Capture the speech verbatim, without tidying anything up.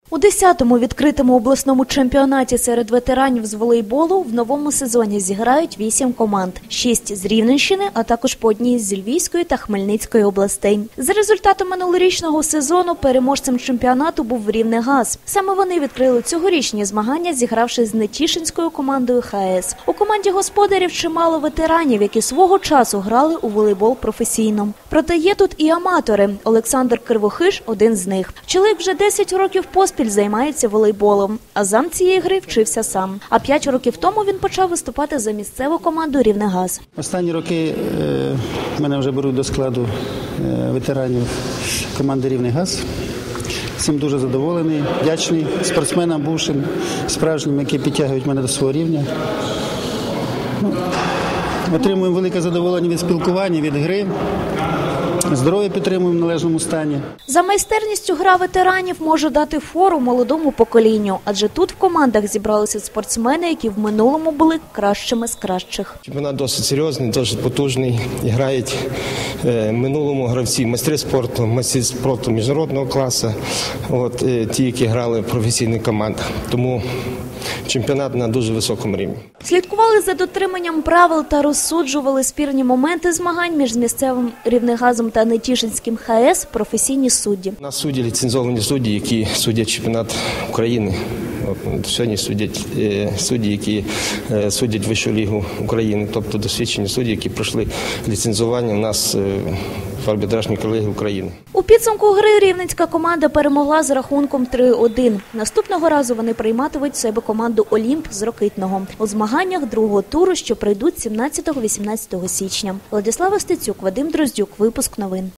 У десятому відкритому обласному чемпіонаті серед ветеранів з волейболу в новому сезоні зіграють вісім команд. Шість з Рівненщини, а також по одній з Львівської та Хмельницької областей. За результатом минулорічного сезону переможцем чемпіонату був Рівнегаз. Саме вони відкрили цьогорічні змагання, зігравши з Нетішинською командою ХАЕС. У команді господарів чимало ветеранів, які свого часу грали у волейбол професійно. Проте є тут і аматори. Олександр Кривохиш – один з них. Чоловік вже десять років поспіль займається волейболом, а зам цієї гри вчився сам. А п'ять років тому він почав виступати за місцеву команду «Рівнегаз». Останні роки е, мене вже беруть до складу е, ветеранів команди «Рівнегаз». Цим дуже задоволений, вдячний спортсменам бувшим, справжнім, які підтягують мене до свого рівня. Ну, отримуємо велике задоволення від спілкування, від гри. Здоров'я підтримуємо в належному стані. За майстерністю гра ветеранів може дати фору молодому поколінню, адже тут в командах зібралися спортсмени, які в минулому були кращими з кращих. Чемпіонат досить серйозний, досить потужний. Грають в минулому гравці майстри спорту, майстри спорту міжнародного класу, от, ті, які грали в професійних командах. Тому чемпіонат на дуже високому рівні. Слідкували за дотриманням правил та розсуджували спірні моменти змагань між місцевим Рівнегазом та Нетішинським ХАЕС професійні судді. У нас судді ліцензовані судді, які судять чемпіонат України. От, сьогодні судять е, судді, які е, судять Вищу лігу України, тобто досвідчені судді, які пройшли ліцензування у нас е, в арбітражній колегії України. У підсумку гри рівненська команда перемогла з рахунком три один. Наступного разу вони прийматимуть в себе команду «Олімп» з Рокитного у змаганнях другого туру, що пройдуть сімнадцятого-вісімнадцятого січня. Владислава Стецюк, Вадим Дроздюк. Випуск новин.